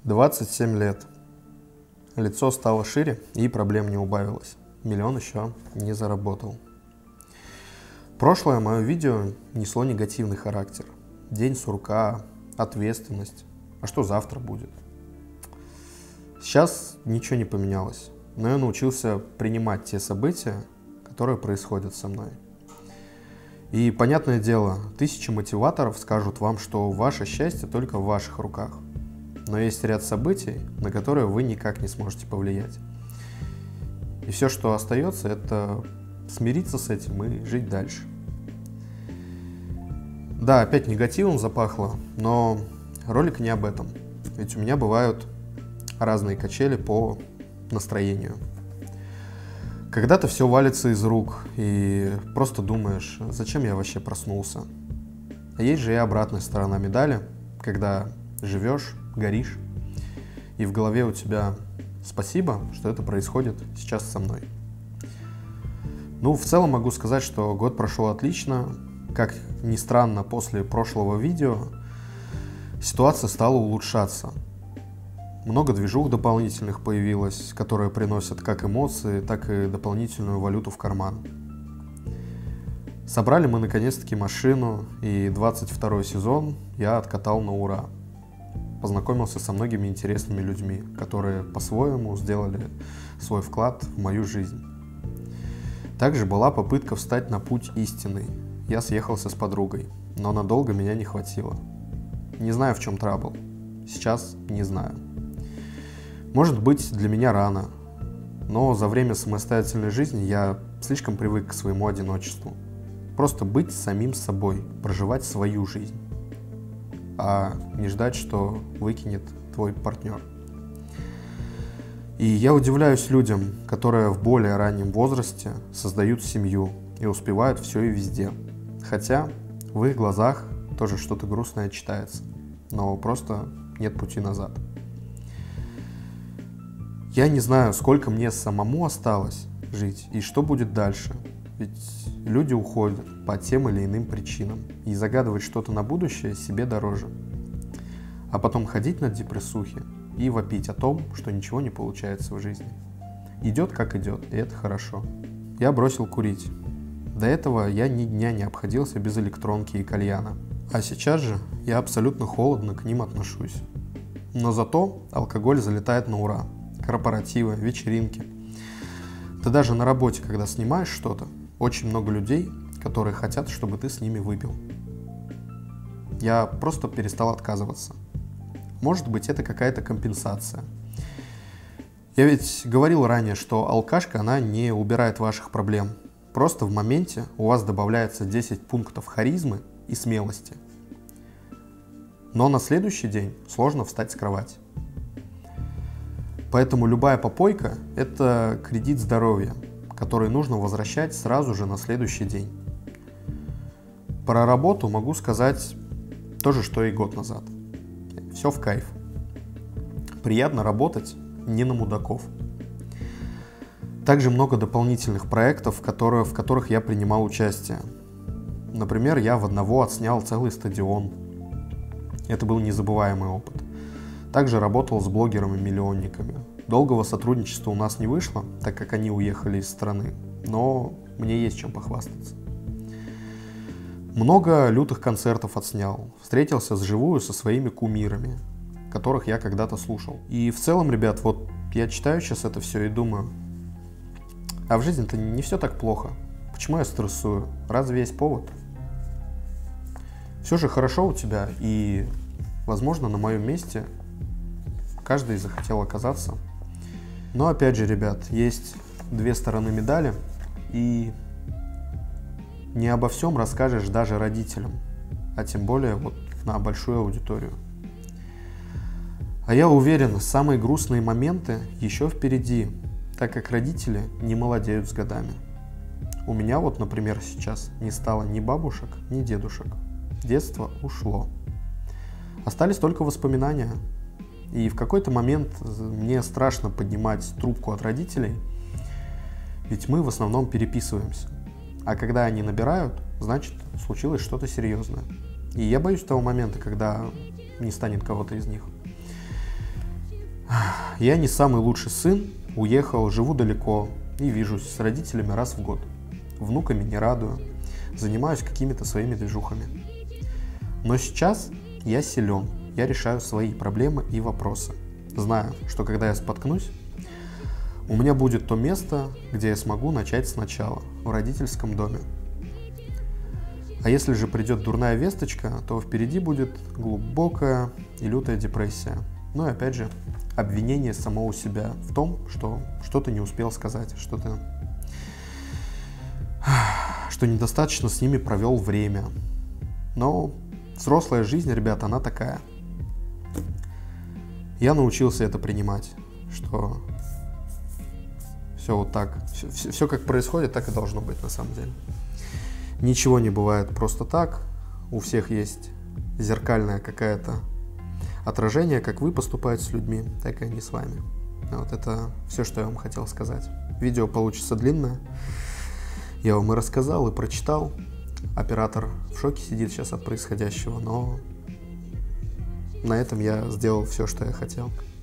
27 лет. Лицо стало шире и проблем не убавилось. Миллион еще не заработал. Прошлое мое видео несло негативный характер. День сурка, ответственность. А что завтра будет? Сейчас ничего не поменялось, но я научился принимать те события, которые происходят со мной. И, понятное дело, тысячи мотиваторов скажут вам, что ваше счастье только в ваших руках. Но есть ряд событий, на которые вы никак не сможете повлиять. И все, что остается, это смириться с этим и жить дальше. Да, опять негативом запахло, но ролик не об этом. Ведь у меня бывают разные качели по настроению. Когда-то все валится из рук, и просто думаешь, зачем я вообще проснулся. А есть же и обратная сторона медали, когда живешь, горишь, и в голове у тебя спасибо, что это происходит сейчас со мной. Ну, в целом могу сказать, что год прошел отлично. Как ни странно, после прошлого видео ситуация стала улучшаться. Много движух дополнительных появилось, которые приносят как эмоции, так и дополнительную валюту в карман. Собрали мы наконец-таки машину, и 22 сезон я откатал на ура. Познакомился со многими интересными людьми, которые по-своему сделали свой вклад в мою жизнь. Также была попытка встать на путь истинный. Я съехался с подругой, но надолго меня не хватило. Не знаю, в чем трабл. Сейчас не знаю. Может быть, для меня рано, но за время самостоятельной жизни я слишком привык к своему одиночеству. Просто быть самим собой, проживать свою жизнь, а не ждать, что выкинет твой партнер. И я удивляюсь людям, которые в более раннем возрасте создают семью и успевают все и везде. Хотя в их глазах тоже что-то грустное читается, но просто нет пути назад. Я не знаю, сколько мне самому осталось жить и что будет дальше. Ведь люди уходят по тем или иным причинам, и загадывать что-то на будущее себе дороже. А потом ходить на депрессухе и вопить о том, что ничего не получается в жизни. Идет как идет, и это хорошо. Я бросил курить. До этого я ни дня не обходился без электронки и кальяна. А сейчас же я абсолютно холодно к ним отношусь. Но зато алкоголь залетает на ура. Корпоративы, вечеринки. Ты даже на работе, когда снимаешь что-то, очень много людей, которые хотят, чтобы ты с ними выпил. Я просто перестал отказываться. Может быть, это какая-то компенсация. Я ведь говорил ранее, что алкашка, она не убирает ваших проблем. Просто в моменте у вас добавляется 10 пунктов харизмы и смелости. Но на следующий день сложно встать с кровати. Поэтому любая попойка – это кредит здоровья, который нужно возвращать сразу же на следующий день. Про работу могу сказать то же, что и год назад. Все в кайф. Приятно работать не на мудаков. Также много дополнительных проектов, в которых я принимал участие. Например, я в одного отснял целый стадион. Это был незабываемый опыт. Также работал с блогерами-миллионниками. Долгого сотрудничества у нас не вышло, так как они уехали из страны, но мне есть чем похвастаться. Много лютых концертов отснял, встретился вживую со своими кумирами, которых я когда-то слушал. И в целом, ребят, вот я читаю сейчас это все и думаю, а в жизни-то не все так плохо. Почему я стрессую? Разве есть повод? Все же хорошо у тебя, и, возможно, на моем месте каждый захотел оказаться. Но опять же, ребят, есть две стороны медали, и не обо всем расскажешь даже родителям, а тем более вот на большую аудиторию. А я уверен, самые грустные моменты еще впереди, так как родители не молодеют с годами. У меня вот, например, сейчас не стало ни бабушек, ни дедушек. Детство ушло. Остались только воспоминания. И в какой-то момент мне страшно поднимать трубку от родителей, ведь мы в основном переписываемся. А когда они набирают, значит, случилось что-то серьезное. И я боюсь того момента, когда не станет кого-то из них. Я не самый лучший сын, уехал, живу далеко и вижусь с родителями раз в год. Внуками не радую, занимаюсь какими-то своими движухами. Но сейчас я силен, я решаю свои проблемы и вопросы. Знаю, что когда я споткнусь, у меня будет то место, где я смогу начать сначала, в родительском доме. А если же придет дурная весточка, то впереди будет глубокая и лютая депрессия. Ну и опять же, обвинение самого себя в том, что что-то не успел сказать, что недостаточно с ними провел время. Но взрослая жизнь, ребята, она такая. Я научился это принимать, что все вот так, все как происходит, так и должно быть на самом деле. Ничего не бывает просто так, у всех есть зеркальное какое-то отражение, как вы поступаете с людьми, так и они с вами. Вот это все, что я вам хотел сказать. Видео получится длинное, я вам и рассказал, и прочитал. Оператор в шоке сидит сейчас от происходящего, но на этом я сделал все, что я хотел.